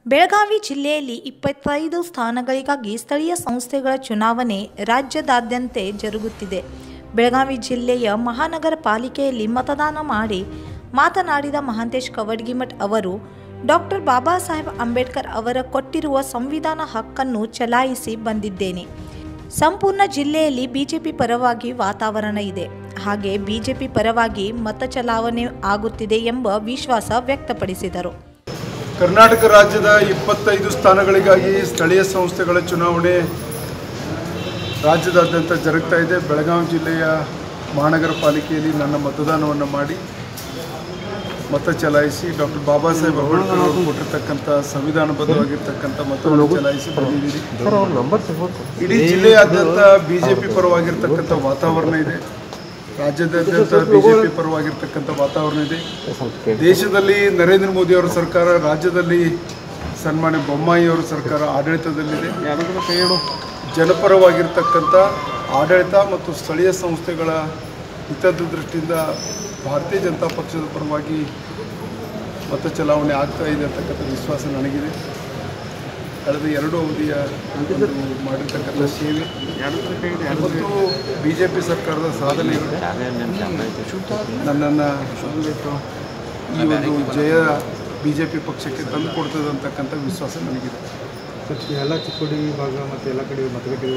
ಬೆಳಗಾವಿ ಜಿಲ್ಲೆಯಲ್ಲಿ 25 ಸ್ಥಾನಗಳಿಗಾಗಿ ಸ್ಥಳೀಯ ಸಂಸ್ಥೆಗಳ ಚುನಾವಣೆ ರಾಜ್ಯದಾದ್ಯಂತ ಜರುಗುತ್ತಿದೆ. ಬೆಳಗಾವಿ ಜಿಲ್ಲೆಯ ಮಹಾನಗರ ಪಾಲಿಕೆಯಲ್ಲಿ ಮತದಾನ ಮಾಡಿ ಮಾತನಾಡಿದ ಮಹಾಂತೇಶ್ ಕವಟಗಿಮಠ ಅವರು, ಡಾಕ್ಟರ್ ಬಾಬಾ ಸಾಹೇಬ್ ಅಂಬೇಡ್ಕರ್ ಅವರ ಕೊಟ್ಟಿರುವ ಸಂವಿಧಾನ ಹಕ್ಕನ್ನು ಚಲಾಯಿಸಿ ಬಂದಿದ್ದೇನೆ. ಸಂಪೂರ್ಣ ಜಿಲ್ಲೆಯಲ್ಲಿ ಬಿಜೆಪಿ ಪರವಾಗಿ ವಾತಾವರಣ ಇದೆ. ಹಾಗೆ ಬಿಜೆಪಿ ಪರವಾಗಿ ಮತ ಚಲಾವಣೆ ಆಗುತ್ತಿದೆ ಎಂಬ ವಿಶ್ವಾಸ ವ್ಯಕ್ತಪಡಿಸಿದರು. ಕರ್ನಾಟಕ ರಾಜ್ಯದ 25 ಸ್ಥಾನಗಳಿಗಾಗಿ ಸ್ಥಳೀಯ ಸಂಸ್ಥೆಗಳ ಚುನಾವಣೆ ರಾಜ್ಯದಾದ್ಯಂತ ಜರುಗ್ತಾ ಇದೆ. ಬೆಳಗಾವಿ ಜಿಲ್ಲೆಯ ಮಹಾನಗರ ಪಾಲಿಕೆಯಲ್ಲಿ ನನ್ನ ಮತದಾನವನ್ನು ಮಾಡಿ ಮತ ಚಲಾಯಿಸಿ ಡಾಕ್ಟರ್ ಬಾಬಾ ಸಾಹೇಬ್ ಅಂಬೇಡ್ಕರ್ ಅವರು ಕೊಟ್ಟಿರ್ತಕ್ಕಂಥ ಸಂವಿಧಾನಬದ್ಧವಾಗಿರ್ತಕ್ಕಂಥ ಮತವನ್ನು ಚಲಾಯಿಸಿ ಬಂದಿದ್ದೀರಿ. ಇಡೀ ಜಿಲ್ಲೆಯಾದ್ಯಂತ ಬಿಜೆಪಿ ಪರವಾಗಿರ್ತಕ್ಕಂಥ ವಾತಾವರಣ ಇದೆ. ರಾಜ್ಯದಾದ್ಯಂತ ಬಿಜೆಪಿ ಪರವಾಗಿರ್ತಕ್ಕಂಥ ವಾತಾವರಣ ಇದೆ. ದೇಶದಲ್ಲಿ ನರೇಂದ್ರ ಮೋದಿ ಅವರ ಸರ್ಕಾರ, ರಾಜ್ಯದಲ್ಲಿ ಸನ್ಮಾನ್ಯ ಬೊಮ್ಮಾಯಿ ಅವರ ಸರ್ಕಾರ ಆಡಳಿತದಲ್ಲಿದೆ. ಜನಪರವಾಗಿರ್ತಕ್ಕಂಥ ಆಡಳಿತ ಮತ್ತು ಸ್ಥಳೀಯ ಸಂಸ್ಥೆಗಳ ಹಿತದ ದೃಷ್ಟಿಯಿಂದ ಭಾರತೀಯ ಜನತಾ ಪಕ್ಷದ ಪರವಾಗಿ ಮತ ಚಲಾವಣೆ ಆಗ್ತಾ ಇದೆ ಅಂತಕ್ಕಂಥ ವಿಶ್ವಾಸ ನನಗಿದೆ. ಕಳೆದ 2 ಅವಧಿಯ ಮಾಡಿರ್ತಕ್ಕಂಥ ಸೇವೆ ಮತ್ತು ಬಿಜೆಪಿ ಸರ್ಕಾರದ ಸಾಧನೆಗಳು ನನ್ನನ್ನು ಈ ಒಂದು ಜಯ ಬಿಜೆಪಿ ಪಕ್ಷಕ್ಕೆ ತಂದು ಕೊಡ್ತದೆ ಅಂತಕ್ಕಂಥ ವಿಶ್ವಾಸ ನನಗಿದೆ. ಎಲ್ಲ ಚಿಕ್ಕೋಡಿ ಭಾಗ ಮತ್ತು ಎಲ್ಲ ಕಡೆ ಮತಗಟ್ಟೆ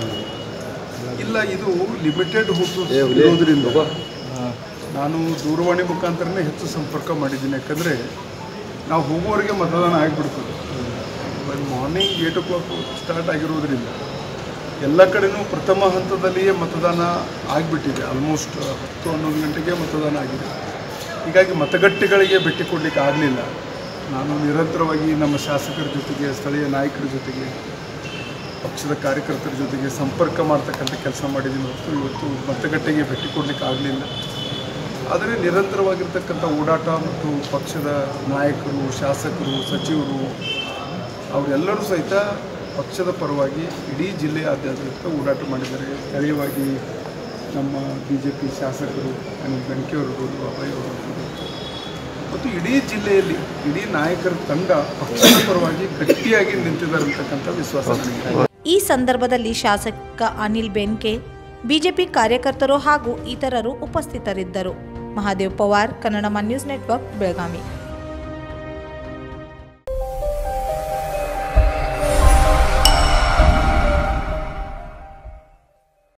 ಇಲ್ಲ, ಇದು ಲಿಮಿಟೆಡ್ ಇರೋದ್ರಿಂದ ನಾನು ದೂರವಾಣಿ ಮುಖಾಂತರನೇ ಹೆಚ್ಚು ಸಂಪರ್ಕ ಮಾಡಿದ್ದೀನಿ. ಯಾಕಂದರೆ ನಾವು ಹೋಗುವವರೆಗೆ ಮತದಾನ ಆಗಿಬಿಡ್ತದೆ. ಮಾರ್ನಿಂಗ್ 8 o'clock ಸ್ಟಾರ್ಟ್ ಆಗಿರೋದ್ರಿಂದ ಎಲ್ಲ ಕಡೆಯೂ ಪ್ರಥಮ ಹಂತದಲ್ಲಿಯೇ ಮತದಾನ ಆಗಿಬಿಟ್ಟಿದೆ. ಆಲ್ಮೋಸ್ಟ್ 10-11 ಗಂಟೆಗೆ ಮತದಾನ ಆಗಿದೆ. ಹೀಗಾಗಿ ಮತಗಟ್ಟೆಗಳಿಗೆ ಭೇಟಿ ಕೊಡಲಿಕ್ಕೆ ಆಗಲಿಲ್ಲ. ನಾನು ನಿರಂತರವಾಗಿ ನಮ್ಮ ಶಾಸಕರ ಜೊತೆಗೆ, ಸ್ಥಳೀಯ ನಾಯಕರ ಜೊತೆಗೆ, ಪಕ್ಷದ ಕಾರ್ಯಕರ್ತರ ಜೊತೆಗೆ ಸಂಪರ್ಕ ಮಾಡ್ತಕ್ಕಂಥ ಕೆಲಸ ಮಾಡಿದ್ದೀನಿ ಹೊರತು ಇವತ್ತು ಮತಗಟ್ಟೆಗೆ ಭೇಟಿ ಕೊಡಲಿಕ್ಕೆ ಆಗಲಿಲ್ಲ. ಆದರೆ ನಿರಂತರವಾಗಿರ್ತಕ್ಕಂಥ ಓಡಾಟ ಮತ್ತು ಪಕ್ಷದ ನಾಯಕರು, ಶಾಸಕರು, ಸಚಿವರು ಅವರೆಲ್ಲರೂ ಸಹಿತ ಪಕ್ಷದ ಪರವಾಗಿ ಇಡೀ ಜಿಲ್ಲೆಯಾದ್ಯಂತ ಓಡಾಟ ಮಾಡಿದ್ದಾರೆ. ಸ್ಥಳೀಯವಾಗಿ ನಮ್ಮ ಬಿಜೆಪಿ ಶಾಸಕರು ಅನಿಲ್ ಬೆನಕೆಯವರು, ಅಭಯ್ ಅವರು ಮತ್ತು ಇಡೀ ಜಿಲ್ಲೆಯಲ್ಲಿ ಇಡೀ ನಾಯಕರ ತಂಡ ಪಕ್ಷದ ಪರವಾಗಿ ಗಟ್ಟಿಯಾಗಿ ನಿಂತಿದ್ದಾರೆ ಅಂತಕ್ಕಂಥ ವಿಶ್ವಾಸ ನನಗೆ. ಈ ಸಂದರ್ಭದಲ್ಲಿ ಶಾಸಕ ಅನಿಲ್ ಬೆನ್ಕೆ, ಬಿಜೆಪಿ ಕಾರ್ಯಕರ್ತರು ಹಾಗೂ ಇತರರು ಉಪಸ್ಥಿತರಿದ್ದರು. Mahadev Pawar, Kannada news network, Belagavi.